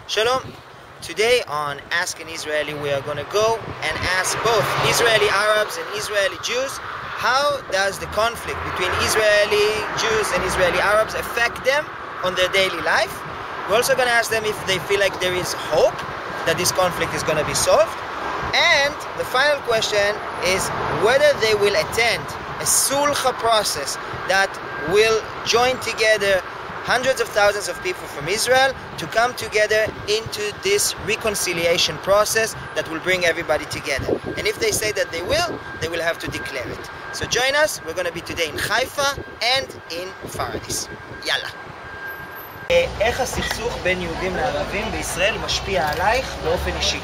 Shalom. Today on Ask an Israeli, we are going to go and ask both Israeli Arabs and Israeli Jews, how does the conflict between Israeli Jews and Israeli Arabs affect them on their daily life? We're also going to ask them if they feel like there is hope that this conflict is going to be solved. And the final question is whether they will attend a sulha process that will join together hundreds of thousands of people from Israel to come together into this reconciliation process that will bring everybody together. And if they say that they will have to declare it. So join us, we're going to be today in Haifa and in Faradis. Yalla. איך הסכסוך בין יהודים לערבים בישראל משפיע עלייך באופן אישי?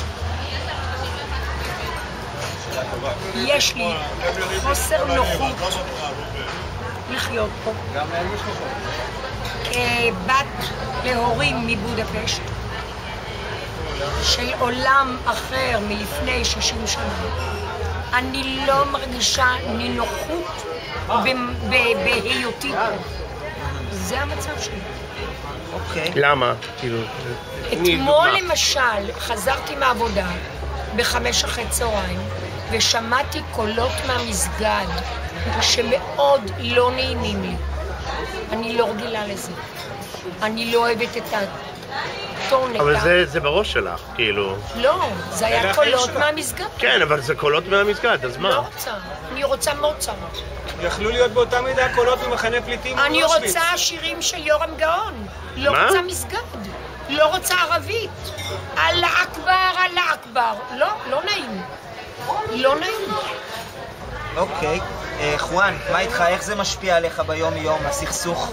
יש לי חוסר נוחות לחיות פה. בת להורים מבודפשט של עולם אחר מלפני 60 שנה. אני לא מרגישה נינוחות בהיותי פה. זה המצב שלי. אוקיי. למה? כאילו... אתמול למשל חזרתי מהעבודה ב5:30 ושמעתי קולות מהמסגד שמאוד לא נעימים לי. אני לא רגילה לזה. אני לא אוהבת את הטון. אבל זה בראש שלך, כאילו... לא, זה היה קולות מהמסגד. כן, אבל זה קולות מהמסגד, אז מה? לא רוצה. אני רוצה מוצרט. יכלו להיות באותה מידה קולות ממחנה פליטים. אני רוצה שירים של יורם גאון. לא רוצה מסגד. לא רוצה ערבית. אללה אכבר, אללה אכבר. לא, לא נעים. לא נעים. אוקיי. חואן, מה איתך? איך זה משפיע עליך ביום יום, הסכסוך?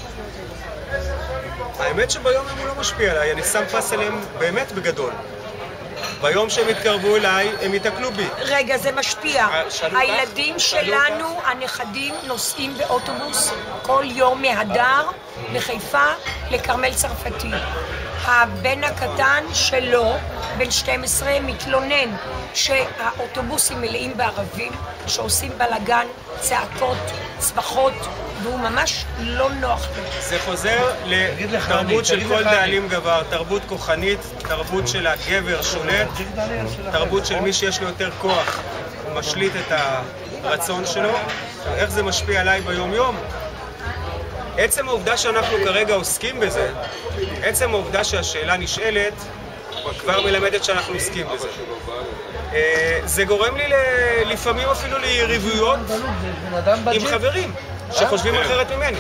האמת שביום יום הוא לא משפיע עליי, אני שם פס עליהם באמת בגדול. ביום שהם יתקרבו אליי, הם יתקלו בי. רגע, זה משפיע. הילדים שלנו, הנכדים, נוסעים באוטובוס כל יום מהדר לחיפה, לכרמל צרפתי. הבן הקטן שלו, בן 12, מתלונן שהאוטובוסים מלאים בערבים, שעושים בלגן, צעקות, צווחות, והוא ממש לא נוח לו. זה חוזר לתרבות של כל דאלים גבר, תרבות כוחנית, תרבות של הגבר שולט, תרבות של מי שיש לו יותר כוח, הוא משליט את הרצון שלו. איך זה משפיע עליי ביום יום? עצם העובדה שאנחנו כרגע עוסקים בזה, עצם העובדה שהשאלה נשאלת, כבר מלמדת שאנחנו עוסקים בזה. זה גורם לי לפעמים אפילו ליריבויות עם חברים שחושבים אחרת ממני.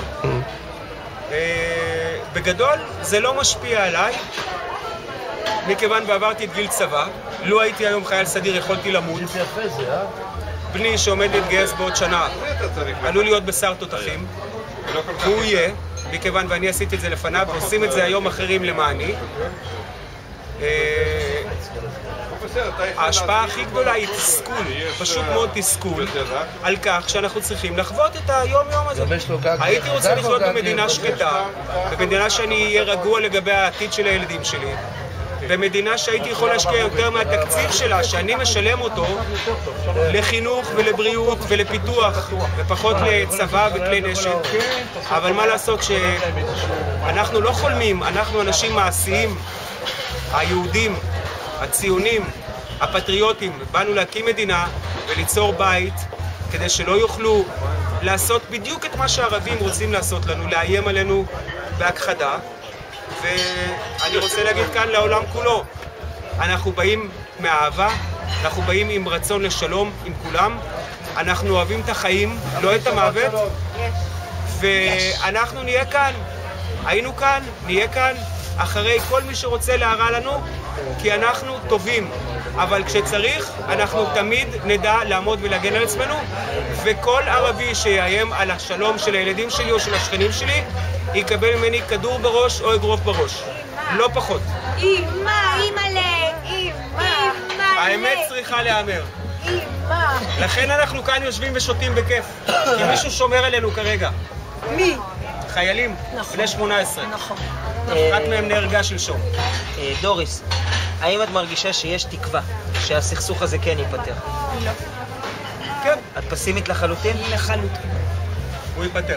בגדול זה לא משפיע עליי, מכיוון ועברתי את גיל צבא. לו הייתי היום חייל סדיר יכולתי למות. בני שעומד להתגייס בעוד שנה עלול להיות בשר תותחים, והוא יהיה, מכיוון ואני עשיתי את זה לפניו ועושים את זה היום אחרים למעני. ההשפעה הכי גדולה היא תסכול, פשוט מאוד תסכול, על כך שאנחנו צריכים לחוות את היום-יום הזה. הייתי רוצה לחיות במדינה שקטה, במדינה שאני אהיה רגוע לגבי העתיד של הילדים שלי, במדינה שהייתי יכול להשקיע יותר מהתקציב שלה, שאני משלם אותו, לחינוך ולבריאות ולפיתוח, ופחות לצבא וכלי נשק. אבל מה לעשות שאנחנו לא חולמים, אנחנו אנשים מעשיים, היהודים, הציונים, הפטריוטים, באנו להקים מדינה וליצור בית כדי שלא יוכלו לעשות בדיוק את מה שהערבים רוצים לעשות לנו, לאיים עלינו בהכחדה. ואני רוצה להגיד כאן לעולם כולו, אנחנו באים מאהבה, אנחנו באים עם רצון לשלום עם כולם, אנחנו אוהבים את החיים, לא את המוות, ואנחנו נהיה כאן, היינו כאן, נהיה כאן, אחרי כל מי שרוצה להרע לנו, כי אנחנו טובים, אבל כשצריך אנחנו תמיד נדע לעמוד ולהגן על עצמנו, וכל ערבי שיאיים על השלום של הילדים שלי או של השכנים שלי יקבל ממני כדור בראש או אגרוף בראש, לא פחות. אמא, אמא'לה, אמא. האמת צריכה להיאמר. אמא. לכן אנחנו כאן יושבים ושותים בכיף, כי מישהו שומר עלינו כרגע. מי? חיילים, בני 18. נכון. רק מהם נהרגה שלשום. דוריס, האם את מרגישה שיש תקווה שהסכסוך הזה כן ייפטר? לא. כן. את פסימית לחלוטין? לחלוטין. הוא ייפטר.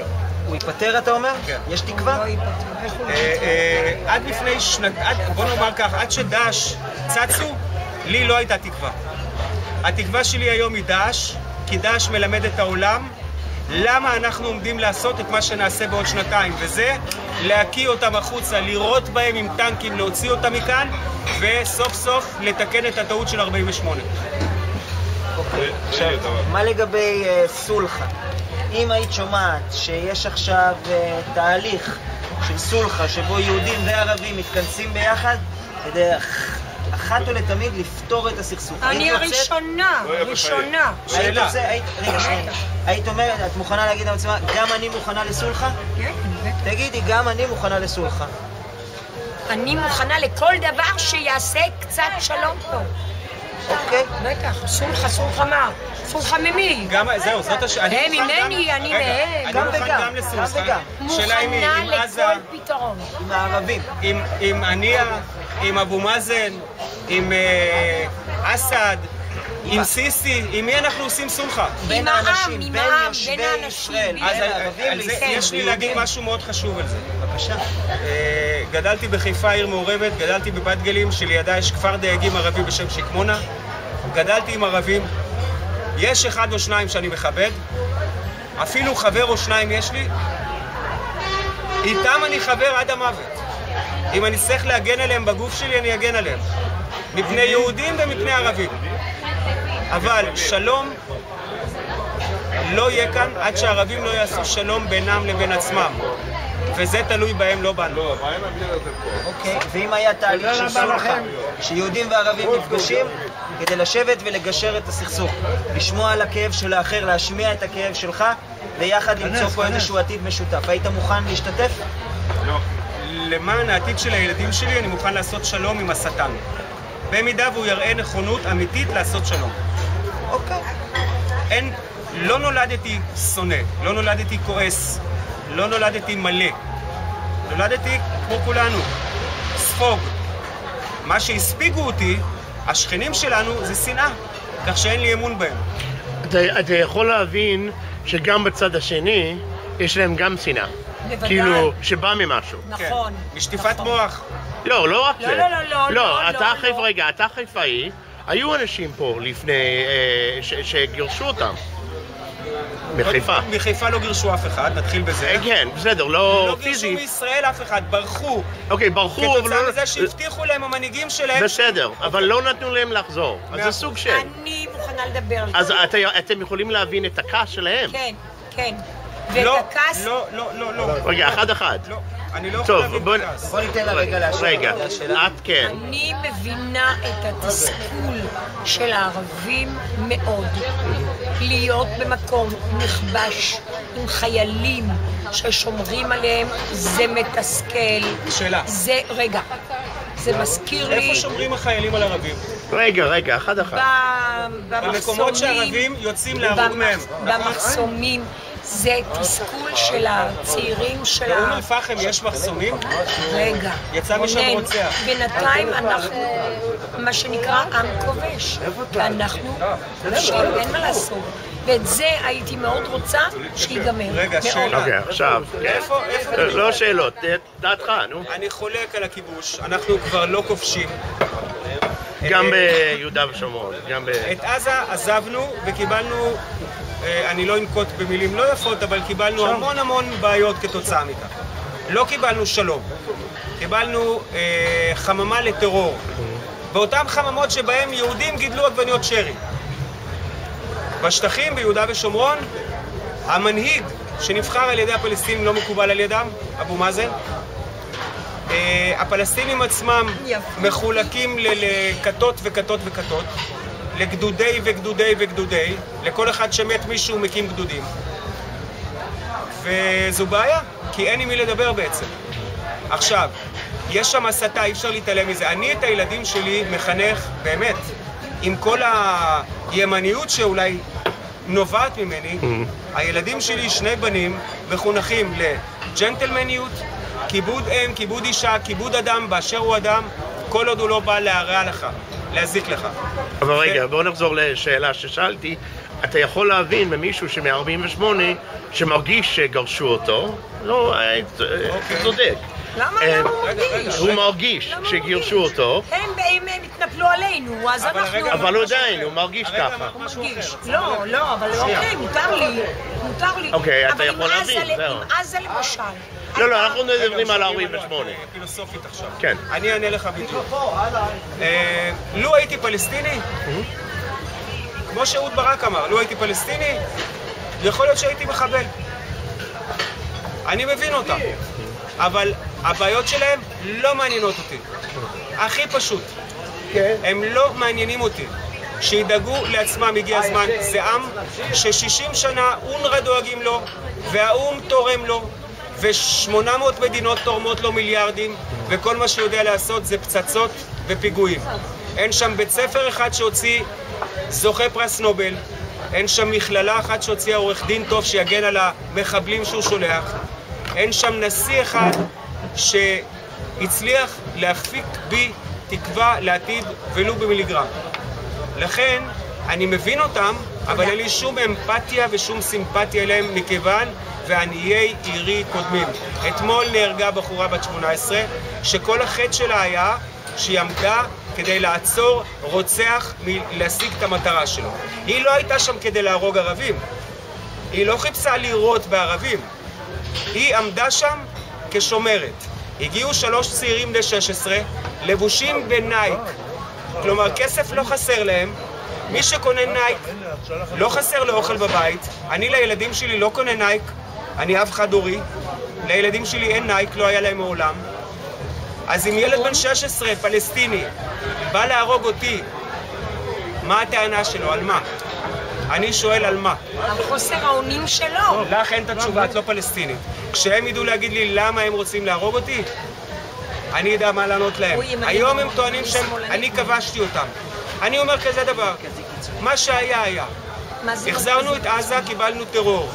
הוא ייפטר, אתה אומר? כן. יש תקווה? לא ייפטר, איך הוא עד לפני בוא נאמר כך, עד שדאעש צצו, לי לא הייתה תקווה. התקווה שלי היום היא דאעש, כי דאעש מלמד את העולם למה אנחנו עומדים לעשות את מה שנעשה בעוד שנתיים, וזה להקיא אותם החוצה, לירות בהם עם טנקים, להוציא אותם מכאן, וסוף סוף לתקן את הטעות של 48. עכשיו, מה לגבי סולחה? אם היית שומעת שיש עכשיו תהליך של סולחה שבו יהודים וערבים מתכנסים ביחד כדי אחת ולתמיד לפתור את הסכסוך. אני הראשונה. שאלה. היית אומרת, את מוכנה להגיד לעצמה, גם אני מוכנה לסולחה? כן, בטח. תגידי, גם אני מוכנה לסולחה. אני מוכנה לכל דבר שיעשה קצת שלום פה. אוקיי. בטח, סולחה מה? סולחה ממי? זהו, זאת השאלה. הם ממני, אני מהם. גם אני מוכן וגם, גם לסולחה. גם וגם. שאלה עם מי? מוכנה עם עזה? לכל פתרון. עם הערבים. עם הנייה, עם אבו מאזן, עם אסד, עם סיסי, עם מי אנחנו עושים סולחה? בין העם, האנשים, עם בין העם, יושבי בין האנשים, ישראל, בין אז בין הערבים על זה לישראל. יש לי להגיד משהו מאוד חשוב על זה. בבקשה. גדלתי בחיפה, עיר מעורבת, גדלתי בבת גלים, שלידה יש כפר דייגים ערבי בשם שקמונה. גדלתי עם ערבים, יש אחד או שניים שאני מכבד, אפילו חבר או שניים יש לי, איתם אני חבר עד המוות. אם אני צריך להגן עליהם בגוף שלי, אני אגן עליהם. מפני יהודים ומפני ערבים. אבל שלום לא יהיה כאן עד שהערבים לא יעשו שלום בינם לבין עצמם. וזה תלוי בהם, לא בנו. אוקיי, ואם היה תהליך של סולחה, שיהודים וערבים נפגשים כדי לשבת ולגשר את הסכסוך, לשמוע על הכאב של האחר, להשמיע את הכאב שלך, ויחד למצוא פה איזשהו עתיד משותף. היית מוכן להשתתף? לא. למען העתיד של הילדים שלי אני מוכן לעשות שלום עם השטן. במידה והוא יראה נכונות אמיתית לעשות שלום. אוקיי. לא נולדתי שונא, לא נולדתי כועס, לא נולדתי מלא. נולדתי כמו כולנו, ספוג. מה שהספיגו אותי, השכנים שלנו, זה שנאה, כך שאין לי אמון בהם. אתה יכול להבין שגם בצד השני יש להם גם שנאה. בוודאי. כאילו, שבא ממשהו. נכון. משטיפת מוח. לא, לא רק זה. לא, רגע, אתה חיפאי, היו אנשים פה לפני שגירשו אותם. בחיפה. מחיפה לא גירשו אף אחד, נתחיל בזה. כן, בסדר, לא לא פיזית. גירשו מישראל אף אחד, ברחו. אוקיי, ברחו, אבל כתוצאה מזה שהבטיחו להם המנהיגים שלהם. בסדר, אבל לא נתנו להם לחזור. אז זה סוג של. אני מוכנה לדבר על זה. אז אתם יכולים להבין את הכעס שלהם. כן, כן. לא, ואת הכעס... לא. רגע, אחד. לא, אני לא יכול טוב, להבין את הכעס. בוא ניתן לה רגע להשאיר. רגע, את כן. אני מבינה את התסכול של הערבים מאוד. להיות במקום נכבש עם חיילים ששומרים עליהם, זה מתסכל. שאלה. רגע, זה מזכיר לי... איפה שומרים החיילים על ערבים? רגע, אחד. במקומות שערבים יוצאים להרוג מהם. במחסומים. זה תסכול של הצעירים של באום אל-פחם יש מחסומים? רגע. יצא משם רוצח. בינתיים אנחנו, מה שנקרא, עם כובש. ואנחנו כובשים, אין מה לעשות. ואת זה הייתי מאוד רוצה שיגמר. רגע, שאלה. אוקיי, עכשיו. לא שאלות, דעתך, נו. אני חולק על הכיבוש, אנחנו כבר לא כובשים. גם ביהודה ושומרון, גם ב... את עזה עזבנו וקיבלנו, אני לא אנקוט במילים לא יפות, אבל קיבלנו המון בעיות כתוצאה מכך. לא קיבלנו שלום, קיבלנו חממה לטרור. באותם חממות שבהם יהודים גידלו עגבניות שרי. בשטחים ביהודה ושומרון, המנהיג שנבחר על ידי הפלסטינים לא מקובל על ידם, אבו מאזן. הפלסטינים עצמם מחולקים לכתות וכתות, לגדודי וגדודי, לכל אחד שמת מישהו מקים גדודים. וזו בעיה, כי אין עם מי לדבר בעצם. עכשיו, יש שם הסתה, אי אפשר להתעלם מזה. אני את הילדים שלי מחנך, באמת, עם כל הימניות שאולי נובעת ממני, הילדים שלי, שני בנים, מחונכים לג'נטלמניות, כיבוד אם, כיבוד אישה, כיבוד אדם באשר הוא אדם, כל עוד הוא לא בא להרע לך, להזיק לך. אבל רגע, בואו נחזור לשאלה ששאלתי. אתה יכול להבין ממישהו שמ-48 שמרגיש שגרשו אותו, לא, אתה צודק. למה הוא מרגיש? הוא מרגיש שגירשו אותו. הם התנפלו עלינו, אז אנחנו... אבל עדיין, הוא מרגיש ככה. הוא מרגיש. לא, אבל אוקיי, מותר לי. אוקיי, אתה יכול להבין, זהו. עם עזה למשל. לא, אנחנו מדברים על 48. פילוסופית עכשיו. כן. אני אענה לך בדיוק. לו הייתי פלסטיני, כמו שאהוד ברק אמר, לו הייתי פלסטיני, יכול להיות שהייתי מחבל. אני מבין אותם. אבל הבעיות שלהם לא מעניינות אותי. הכי פשוט. הם לא מעניינים אותי. שידאגו לעצמם, הגיע הזמן. זה עם ש60 שנה אונר"א דואגים לו, והאו"ם תורם לו, ו800 מדינות תורמות לו מיליארדים, וכל מה שהוא יודע לעשות זה פצצות ופיגועים. אין שם בית ספר אחד שהוציא זוכה פרס נובל, אין שם מכללה אחת שהוציאה עורך דין טוב שיגן על המחבלים שהוא שולח, אין שם נשיא אחד שהצליח להפיק בי תקווה לעתיד ולו במיליגרם. לכן אני מבין אותם, אבל אין לי שום אמפתיה ושום סימפתיה אליהם מכיוון ועניי עירי קודמים. אתמול נהרגה בחורה בת 18 שכל החטא שלה היה שהיא עמדה כדי לעצור רוצח מלהשיג את המטרה שלו. היא לא הייתה שם כדי להרוג ערבים. היא לא חיפשה לירות בערבים. היא עמדה שם כשומרת. הגיעו 3 צעירים בני 16 לבושים בנייק. כלומר, כסף לא חסר להם. מי שקונה נייק לא חסר לו אוכל בבית. אני לילדים שלי לא קונה נייק. אני אב חד הורי. לילדים שלי אין נייק, לא היה להם מעולם. אז אם ילד בן 16, פלסטיני, בא להרוג אותי, מה הטענה שלו? על מה? אני שואל על מה? על חוסר האונים שלו. לך אין את התשובה, את לא פלסטינית. כשהם ידעו להגיד לי למה הם רוצים להרוג אותי, אני יודע מה לענות להם. היום הם טוענים שאני כבשתי אותם. אני אומר כזה דבר, מה שהיה היה. החזרנו את עזה, קיבלנו טרור.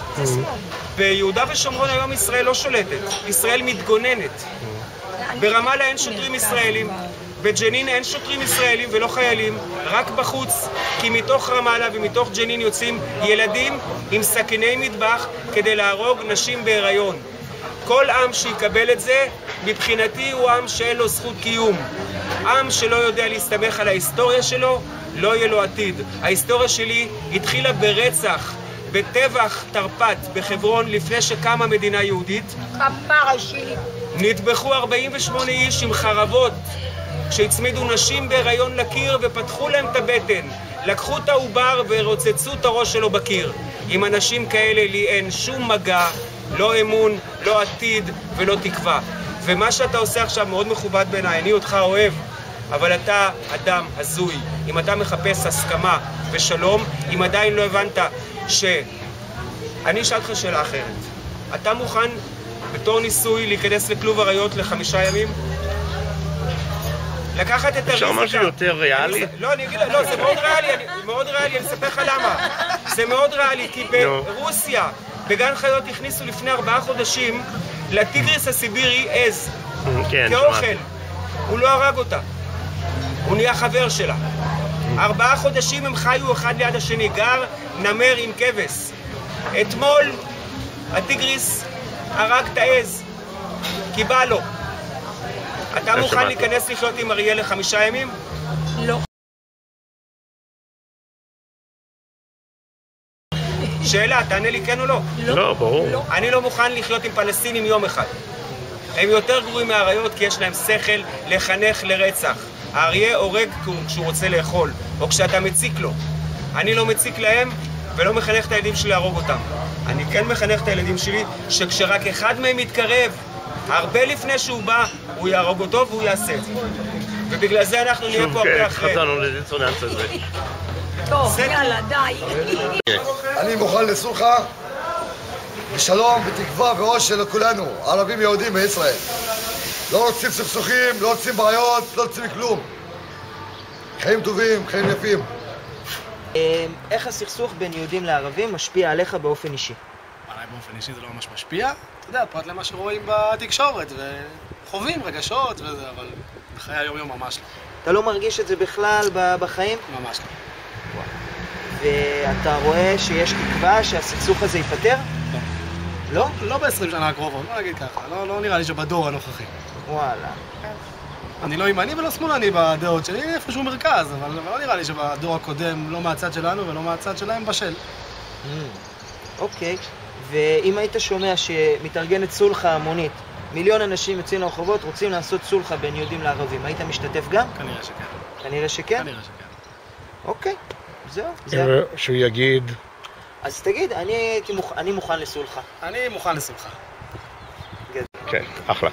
ביהודה ושומרון היום ישראל לא שולטת, ישראל מתגוננת. ברמאללה אין שוטרים ישראלים, בג'נין אין שוטרים ישראלים ולא חיילים, רק בחוץ, כי מתוך רמאללה ומתוך ג'נין יוצאים ילדים עם סכיני מטבח כדי להרוג נשים בהיריון. כל עם שיקבל את זה, מבחינתי הוא עם שאין לו זכות קיום. עם שלא יודע להסתמך על ההיסטוריה שלו, לא יהיה לו עתיד. ההיסטוריה שלי התחילה ברצח, בטבח תרפ"ט בחברון לפני שקמה מדינה יהודית. כפרה שלי. נטבחו 48 איש עם חרבות שהצמידו נשים בהיריון לקיר ופתחו להם את הבטן. לקחו את העובר ורוצצו את הראש שלו בקיר. עם אנשים כאלה לי אין שום מגע, לא אמון, לא עתיד ולא תקווה. ומה שאתה עושה עכשיו מאוד מכובד בעיניי, אני אותך אוהב, אבל אתה אדם הזוי. אם אתה מחפש הסכמה ושלום, אם עדיין לא הבנת אני אשאל אותך שאלה אחרת. אתה מוכן בתור ניסוי להיכנס לכלוב אריות ל5 ימים? לקחת את הריזיקה. אפשר משהו יותר ריאלי? לא, אני אגיד לך, לא, זה מאוד ריאלי, אני אספר לך למה. זה מאוד ריאלי, כי ברוסיה, בגן חיות הכניסו לפני 4 חודשים לטיגריס הסיבירי עז. כאוכל. הוא לא הרג אותה. הוא נהיה חבר שלה. 4 חודשים הם חיו אחד ליד השני, גר נמר עם כבש. אתמול הטיגריס הרג את העז, כי בא לו. אתה מוכן להיכנס לחיות עם אריה ל5 ימים? לא. שאלה, תענה לי כן או לא? לא, ברור. אני לא מוכן לחיות עם פלסטינים יום אחד. הם יותר גרועים מהאריות כי יש להם שכל לחנך לרצח. האריה הורג כשהוא רוצה לאכול, או כשאתה מציק לו. אני לא מציק להם ולא מחנך את הילדים שלי להרוג אותם. אני כן מחנך את הילדים שלי שכשרק אחד מהם מתקרב, הרבה לפני שהוא בא, הוא יהרוג אותו והוא יעשה את זה. ובגלל זה אנחנו נהיה פה הרבה אחרי. חזרנו לדיסוננס הזה. טוב, יאללה, די. אני מוכן לסולחה, בשלום, בתקווה ואושר לכולנו, ערבים יהודים בישראל. לא רוצים סכסוכים, לא רוצים בעיות, לא רוצים כלום. חיים טובים, חיים יפים. איך הסכסוך בין יהודים לערבים משפיע עליך באופן אישי? עליי באופן אישי זה לא ממש משפיע. אתה יודע, פרט למה שרואים בתקשורת, וחווים רגשות וזה, אבל בחיי היום-יום ממש לא. אתה לא מרגיש את זה בכלל בחיים? ממש לא. ואתה רואה שיש תקווה שהסכסוך הזה ייפטר? לא. לא? לא ב-20 שנה הקרובות, בוא נגיד ככה. לא נראה לי שבדור הנוכחי. וואלה. אני לא ימני ולא שמאלני בדעות שלי, איפשהו מרכז, אבל לא נראה לי שבדור הקודם, לא מהצד שלנו ולא מהצד שלהם בשל. אוקיי, ואם היית שומע שמתארגנת סולחה המונית, מיליון אנשים יוצאים לרחובות, רוצים לעשות סולחה בין יהודים לערבים, היית משתתף גם? כנראה שכן. כנראה שכן? כנראה שכן. אוקיי, זהו. שהוא יגיד... אז תגיד, אני מוכן לסולחה. אני מוכן לסולחה. כן, אחלה.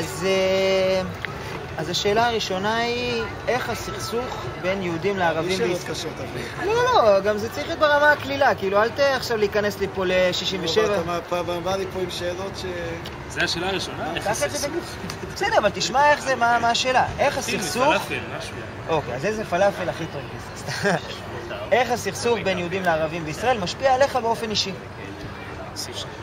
אז השאלה הראשונה היא, איך הסכסוך בין יהודים לערבים בישראל? שאלות קשות, אבל. לא, גם זה צריך להיות ברמה הכלילה, כאילו, אל עכשיו להיכנס לי פה ל-67. אתה בא לי פה עם שאלות ש... זה השאלה הראשונה? בסדר, אבל תשמע איך זה, מה השאלה? איך הסכסוך... פלאפל, משהו. אוקיי, אז איזה פלאפל הכי טוב לזה? איך הסכסוך בין יהודים לערבים בישראל משפיע עליך באופן אישי? סיף שאלה.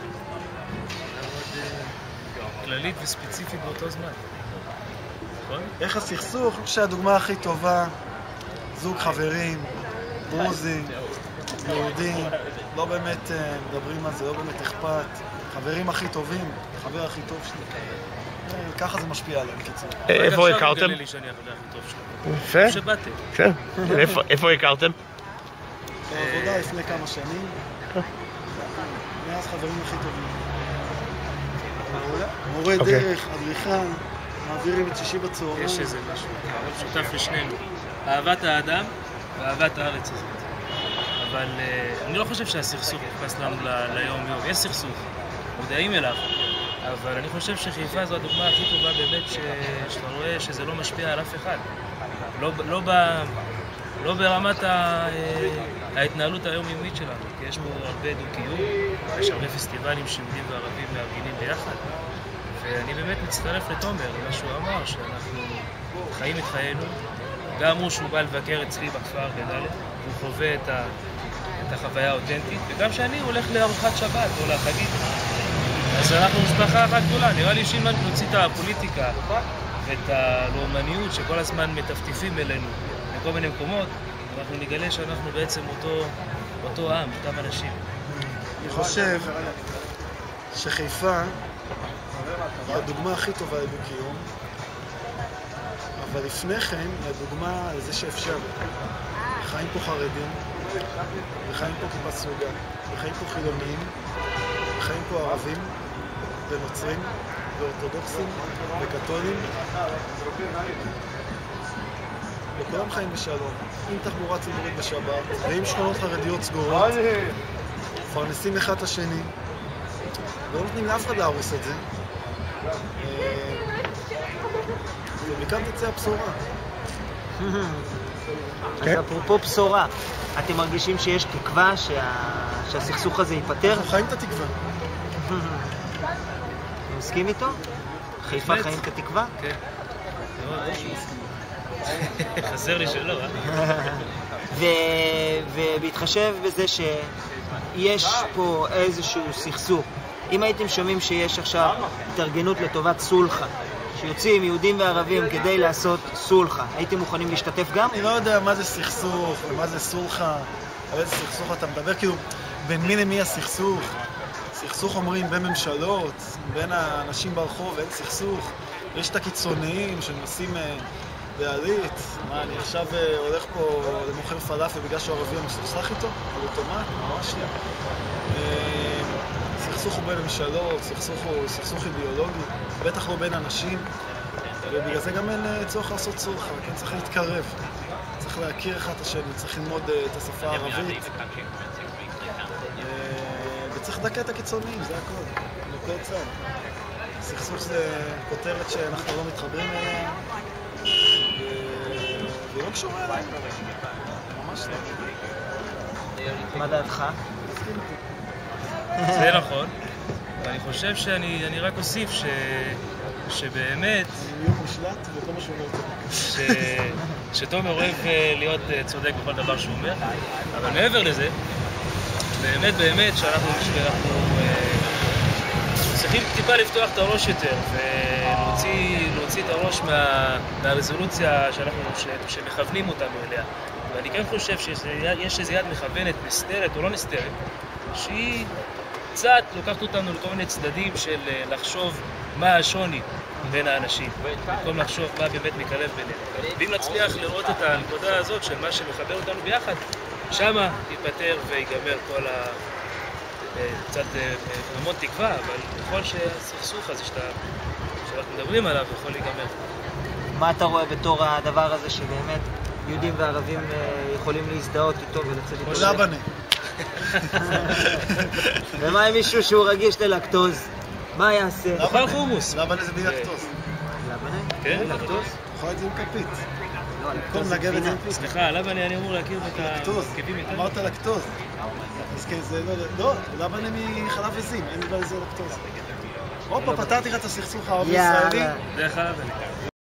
כללית וספציפית באותו זמן. איך הסכסוך? אני חושב שהדוגמה הכי טובה, זוג חברים, דרוזי, יהודים, לא באמת מדברים על זה, לא באמת אכפת. חברים הכי טובים, החבר הכי טוב שלי. ככה זה משפיע עליהם, קיצור. איפה הכרתם? עכשיו לי שאני החבר הכי טוב שלי. יפה. שבאתם. כן. איפה הכרתם? בעבודה לפני כמה שנים. מאז חברים הכי טובים. מורה דרך, אדריכל. מעבירים את שישי בצהריים. יש איזה משהו, שותף לשנינו. אהבת האדם ואהבת הארץ הזאת. אבל אני לא חושב שהסכסוך נכנס לנו ליום-יום. יש סכסוך, מודעים אליו. אבל אני חושב שחיפה זו הדוגמה הכי טובה באמת שאתה רואה שזה לא משפיע על אף אחד. לא ברמת ההתנהלות היומיומית שלנו. כי יש פה הרבה דו-קיום, יש הרבה פסטיבלים שיהודים וערבים מארגנים ביחד. ואני באמת מצטרף לתומר, מה שהוא אמר, שאנחנו חיים את חיינו. גם הוא שהוא בא לבקר אצלי בכפר גדל, הוא חווה את החוויה האותנטית, וגם שאני הולך לארוחת שבת או לחגית. אז אנחנו משפחה אחת גדולה. נראה לי שאם נוציא את הפוליטיקה ואת הלאומניות שכל הזמן מטפטפים אלינו בכל מיני מקומות, אנחנו נגלה שאנחנו בעצם אותו עם, אותם אנשים. אני חושב שחיפה היא הדוגמה הכי טובה לדו-קיום, אבל לפני כן היא הדוגמה לזה שאפשר. חיים פה חרדים, וחיים פה כיפה סרוגה, וחיים פה חילונים, וחיים פה ערבים, ונוצרים, ואורתודוקסים, וקתולים. וכולם חיים בשלום, עם תחבורה ציבורית בשבת, ועם שכונות חרדיות סגורות, מפרנסים אחד את השני, ולא נותנים לאף אחד להרוס את זה. ומכאן תצא הבשורה. אז אפרופו בשורה, אתם מרגישים שיש תקווה שהסכסוך הזה ייפטר? אנחנו חיים את התקווה. אתה מסכים איתו? חיפה חיים את התקווה? כן. חסר לי שלא, ובהתחשב בזה שיש פה איזשהו סכסוך, אם הייתם שומעים שיש עכשיו התארגנות לטובת סולחה, שיוצאים יהודים וערבים כדי לעשות סולחה, הייתם מוכנים להשתתף גם? אני לא יודע מה זה סכסוך ומה זה סולחה, על איזה סכסוך אתה מדבר, כאילו בין מי למי הסכסוך? סכסוך אומרים בין ממשלות, בין האנשים ברחוב, אין סכסוך. יש את הקיצוניים שנוסעים בעלית, מה אני עכשיו הולך פה למוכר פלאפל בגלל שהוא ערבי מסוכסך איתו? על אוטומט? ממש לא. סכסוך הוא בין ממשלות, סכסוך הוא סכסוך אידיאולוגי, בטח לא בין אנשים, ובגלל זה גם אין צורך לעשות סולחה, כן? צריך להתקרב, צריך להכיר אחד את השני, צריך ללמוד את השפה הערבית, וצריך לדכא את הקיצוניים, זה הכל, בכל צד. סכסוך זה כותרת שאנחנו לא מתחברים אליה, ולא קשורה אליה, ממש לא. מה דעתך? זה נכון, ואני חושב שאני רק אוסיף שבאמת... להיות משלט וכל מה שהוא אומר. שתומר אוהב להיות צודק בכל דבר שהוא אומר, אבל מעבר לזה, באמת שאנחנו צריכים טיפה לפתוח את הראש יותר להוציא את הראש מהרזולוציה שמכוונים אותנו אליה. ואני כן חושב שיש איזו יד מכוונת, נסתרת או לא נסתרת, שהיא קצת לוקחת אותנו לכל מיני צדדים של לחשוב מה השוני בין האנשים, במקום לחשוב מה באמת מקרב בינינו. ואם נצליח לראות את הנקודה הזאת של מה שמחבר אותנו ביחד, שמה ייפטר ויגמר כל קצת המון תקווה, אבל בכל שהסכסוך הזה שאנחנו מדברים עליו יכול להיגמר. מה אתה רואה בתור הדבר הזה שבאמת יהודים וערבים יכולים להזדהות איתו ולצאת איתו? לבנה. ומה עם מישהו שהוא רגיש ללקטוז? מה יעשה? אוכל חומוס. לבנה זה בלי לקטוז. לבנה? כן. לקטוז? אוכל את זה עם כפית. לא, לקטוז זה נגב את זה עם גבינה. כפית. סליחה, לבנה אני אמור להכיר את המרכיבים איתנו. אמרת לקטוז. אז כן, זה לא, לבנה מחלב עזים, אין בזה לקטוז. הופה, פתרתי לך את הסכסוך הערבי-ישראלי. זה חלב.